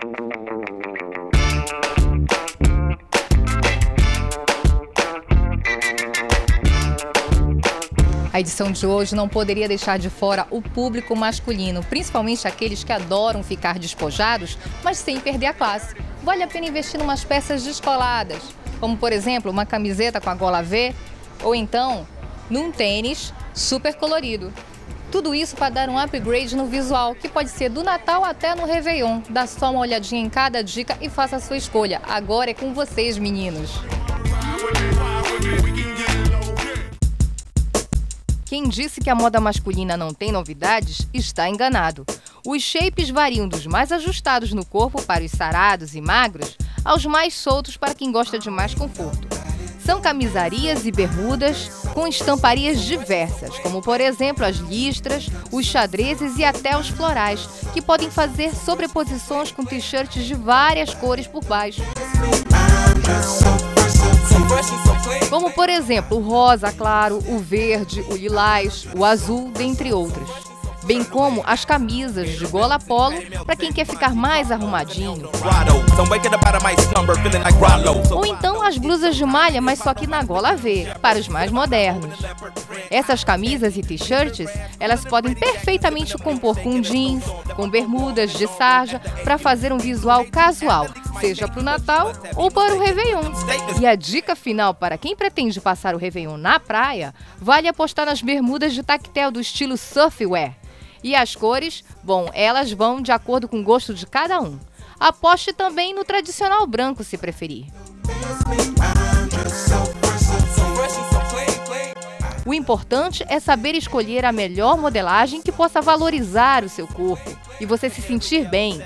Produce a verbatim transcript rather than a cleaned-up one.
A edição de hoje não poderia deixar de fora o público masculino, principalmente aqueles que adoram ficar despojados, mas sem perder a classe. Vale a pena investir em umas peças descoladas, como por exemplo uma camiseta com a gola V, ou então num tênis super colorido. Tudo isso para dar um upgrade no visual, que pode ser do Natal até no Réveillon. Dá só uma olhadinha em cada dica e faça a sua escolha. Agora é com vocês, meninos! Quem disse que a moda masculina não tem novidades, está enganado. Os shapes variam dos mais ajustados no corpo para os sarados e magros, aos mais soltos para quem gosta de mais conforto. São camisarias e bermudas com estamparias diversas, como por exemplo as listras, os xadrezes e até os florais, que podem fazer sobreposições com t-shirts de várias cores por baixo. Como por exemplo o rosa claro, o verde, o lilás, o azul, dentre outros. Bem como as camisas de gola polo para quem quer ficar mais arrumadinho. Ou então as blusas de malha, mas só que na gola V, para os mais modernos. Essas camisas e t-shirts, elas podem perfeitamente compor com jeans, com bermudas de sarja, para fazer um visual casual, seja para o Natal ou para o Réveillon. E a dica final para quem pretende passar o Réveillon na praia, vale apostar nas bermudas de tactel do estilo surfwear. E as cores, bom, elas vão de acordo com o gosto de cada um. Aposte também no tradicional branco, se preferir. O importante é saber escolher a melhor modelagem que possa valorizar o seu corpo e você se sentir bem.